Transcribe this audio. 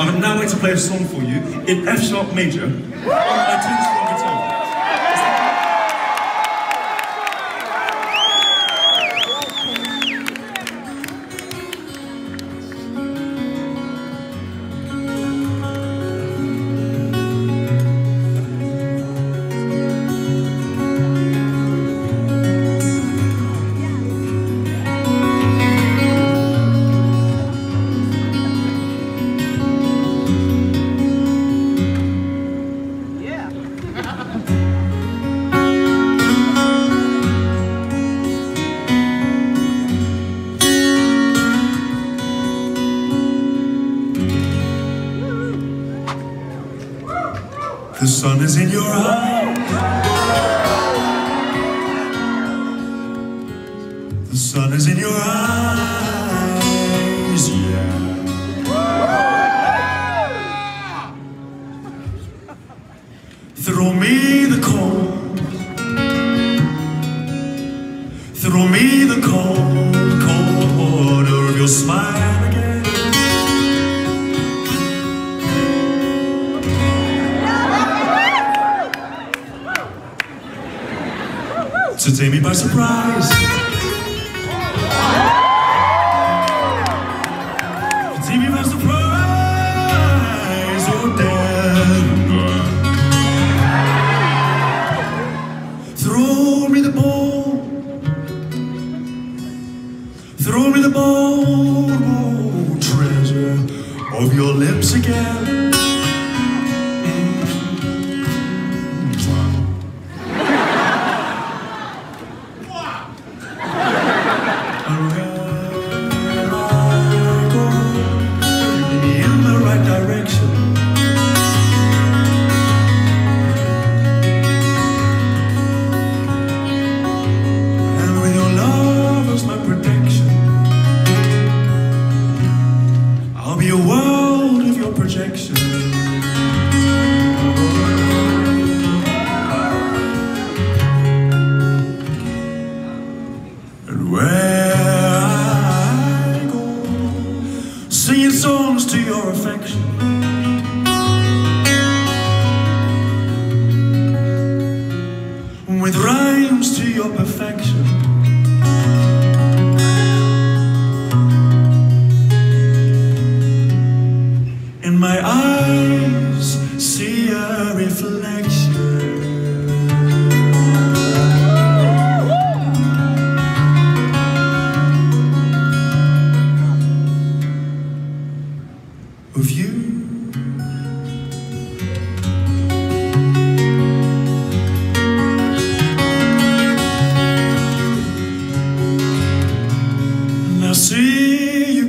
I'm now going to play a song for you in F sharp major on my 10-string guitar. The sun is in your eyes. The sun is in your eyes, yeah. Throw me the cold. Throw me the cold, cold water of your smile again. To take me by surprise. To take me by surprise, oh Denver. Throw me the ball. Throw me the ball, oh, treasure of your lips again. I'll be a world of your projection. And where I go, singing songs to your affection. With rhymes to your perfection. In my eyes, see a reflection of you. Now see you.